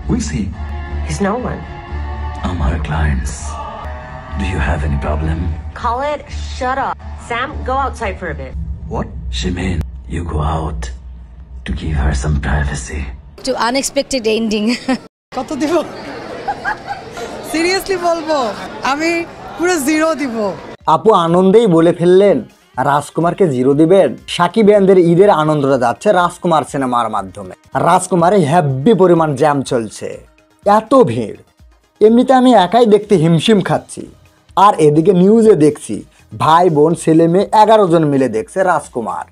Who is he? He's no one. Our clients. Do you have any problem? Call it shut up. Sam, go outside for a bit. What? She mean you go out to give her some privacy. To unexpected ending. কত দিব? Seriously বলবো আমি পুরো 0 দিব। আপু আনন্দেই বলে ফেললেন রাজকুমারকে 0 দিবেন। শাকিব এন্ডের ঈদের আনন্দটা যাচ্ছে রাজকুমার সিনেমার মাধ্যমে। রাজকুমারে হেভি পরিমাণ জ্যাম চলছে, এত ভিড়, এমনিতে আমি একাই দেখতে হিমশিম খাচ্ছি। আর এদিকে নিউজে দেখছি ভাই বোন ছেলে মেয়ে 11 জন মিলে দেখছে রাজকুমার।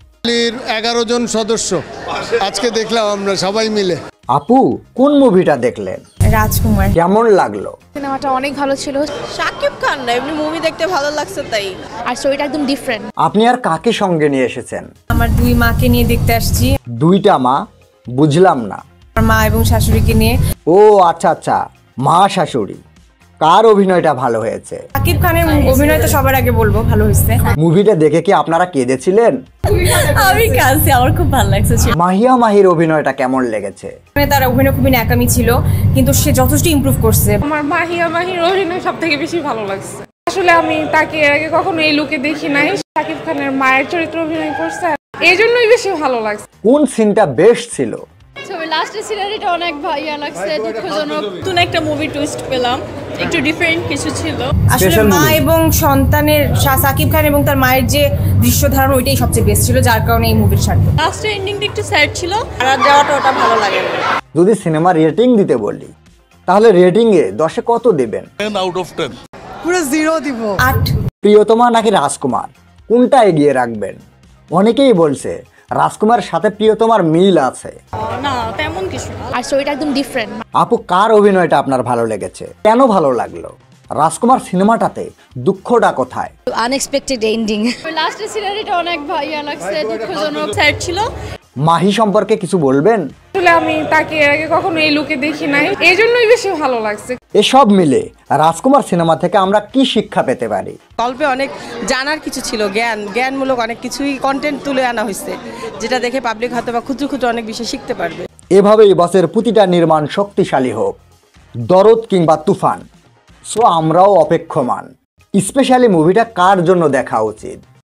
11 জন সদস্য আজকে দেখলাম আমরা সবাই মিলে। আপু কোন মুভিটা দেখলেন? রাজকুমার। কেমন লাগলো? সিনেমাটা অনেক ভালো ছিল। শাকিব খান না, এমনি মুভি দেখতে ভালো লাগছে তাই। আর স্টোরিটা একদম ডিফারেন্ট। আপনি আর কাকে সঙ্গে নিয়ে এসেছেন? আমার 2 মাকে নিয়ে দেখতে আসছি। 2টা মা? বুঝলাম না। আমার মা এবং শাশুড়িকে নিয়ে। ও আচ্ছা আচ্ছা, মা শাশুড়ি। কার অভিনয়টা ভালো হয়েছে? শাকিব খানের অভিনয় তো সবার আগে বলবো ভালো হয়েছে। মুভিটা দেখে কি আপনারা কেঁদেছিলেন? আমি কাছে আমার খুব ভালো লাগছে। মাহিয়া মাহির অভিনয়টা কেমন লেগেছে? তার অভিনয় খুবই ন্যাকামি ছিল, কিন্তু সে যথেষ্ট ইমপ্রুভ করছে। আমার মাহিয়া মাহির অভিনয় সবথেকে বেশি ভালো লাগছে। আসলে আমি তাকে এর আগে কখনো এই লুকে দেখি নাই। শাকিব খানের মায়ের চরিত্র অভিনয় করছে, এই জন্যই বেশি ভালো লাগছে। কোন সিনটা বেস্ট ছিল? লাস্টের সিনারিটা অনেক ভালো লাগছে, দুঃখজনক। নতুন একটা মুভি টুইস্ট পেলাম, একটু ডিফারেন্ট কিছু ছিল। আসলে মা এবং সন্তানের শাকিব খান এবং তার মায়ের যে দৃশ্য ধারণ ওইটাই সবচেয়ে বেস্ট ছিল, যার কারণে এই মুভির সার্থক। লাস্টের এন্ডিংটা একটু স্যাড ছিল, আর যাওয়াটা ওটা ভালো লাগে। যদি সিনেমা রেটিং দিতে বলি তাহলে রেটিং এ 10-এ কত দিবেন? 10 out of 10। পুরো 0 দিব। 8। প্রিয়তমা নাকি রাজকুমার, কোনটা এগিয়ে রাখবেন? অনেকেই বলছে রাজকুমারের সাথে প্রিয়তমার মিল আছে। না তেমন কিছু না, আর স্টোরিটা একদম ডিফারেন্ট। আপু কার অভিনয়টা আপনার ভালো লেগেছে? কেন ভালো লাগলো? রাজকুমার সিনেমাটাতে দুঃখটা কোথায়? Unexpected ending. লাস্টের সিনারিটা অনেক ভালো লাগছে, দুঃখজনক, স্যাড ছিল। মাহি সম্পর্কে কিছু বলবেন? আসলে আমি তাকে এর আগে কখনো এই লুকে দেখি নাই, এই জন্যই বেশি ভালো লাগছে। এসব মিলে রাজকুমার সিনেমা থেকে আমরা কি শিক্ষা পেতে পারি? গল্পে অনেক জানার কিছু ছিল, জ্ঞানমূলক অনেক কিছুই কন্টেন্ট তুলে আনা হয়েছে, যেটা দেখে পাবলিক হয়তো বা ক্ষুদ্র ক্ষুদ্র অনেক বিষয় শিখতে পারবে। এভাবেই বসের প্রতিটা নির্মাণ শক্তিশালী হোক, দরদ কিংবা তুফান। সো আমরাও অপেক্ষমান। স্পেশালি মুভিটা কার জন্য দেখা উচিত?